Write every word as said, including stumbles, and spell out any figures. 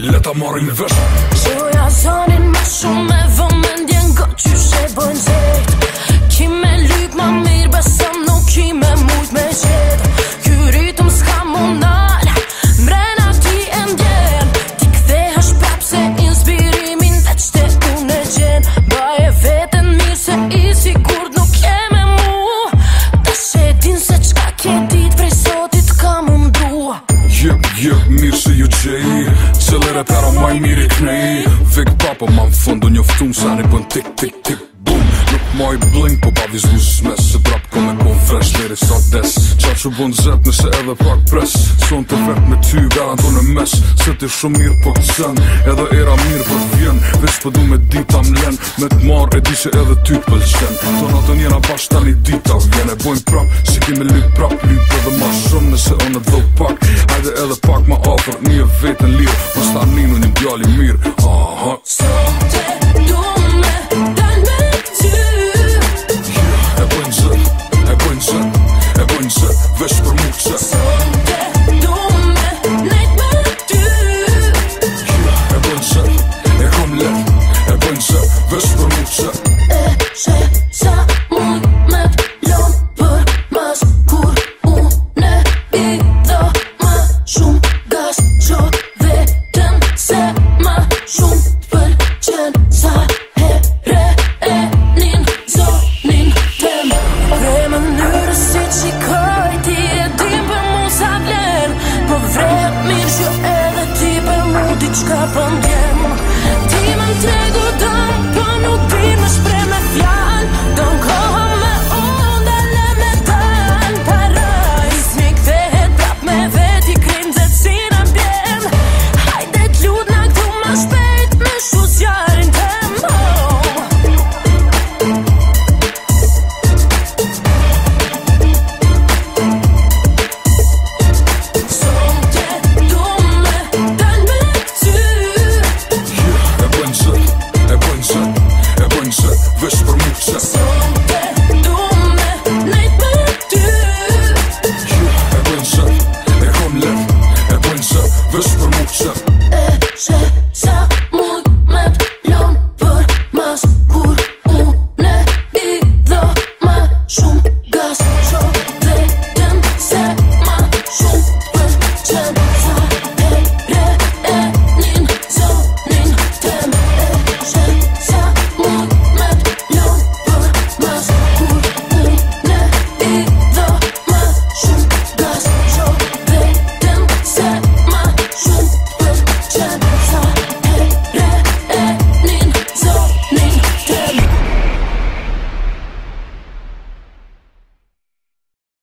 leta marrin vesh. Qoja zonin ma shumë me vëmendjen go qyshe Boj Nxeht. Ki me lyp ma mirë besëm nuk ki me mujt me qet. Ky ritëm s'ka mundal, mrena ti e ndjen. Ti kthehesh prap se inspirimin veç te unë e gjen. Baje veten mirë se i sigur nuk je me mu. Tash e din se qka ke dit prej sotit ka mundu. Jep, jep, mirë se ju gjej Cële repera maj mirë i knej Vig Poppa ma në fundu njoftun sa një bën tik tik tik boom. Nuk maj bling po pa vizlu smes Se prap ko me kon fresh deri sa des Qa që Boj Nxeht nëse edhe pak pres Son të vet me ty garanto në mes Se ti shumë mirë po kësen Edhe era mirë po t'vjen Vesh po du me dita m'len Me t'mar e di se edhe ty t'pëlqen Tona të njena bash tani dita vjen E bojnë prap si ki me lyp prap Lyp edhe ma shumë nëse unë e dhëll pak Hajde edhe pak ma afer një e vetën lirë Mos ta ninu një djali mirë Aha Sote du me dal me ty. E Boj Nxeht, e Boj Nxeht, e Boj Nxeht Vesh për mu qe Sote du me nejt me ty. E Boj Nxeht, e kom let E Boj Nxeht, vesh për mu qe E she sa muj me t'lon për mas Kur une i do ma shumë gas Qo vetën se ma shumë t'pëlqen Sa here e nin zonin tem Pre mënyrës si qikoj ti e dim për mu sa vlen Po vret mirë që edhe ti për mu diqka po ndjem Ti më n'tregu dëm po nuk din më shprej me fjall Dëm koha me unë dale me dal Paraj s'mi kthehet prap me veti krim zet si në bjen Hajde t'lut na këtu ma shpejt me shu zjarin tem oh. Sote du me dal me ty. E Boj Nxeht, e Boj Nxeht, e Boj Nxeht Vesh për mu qe Sote du me nejt me ty. E Boj Nxeht, e kom let E Boj Nxeht, vesh për mu qe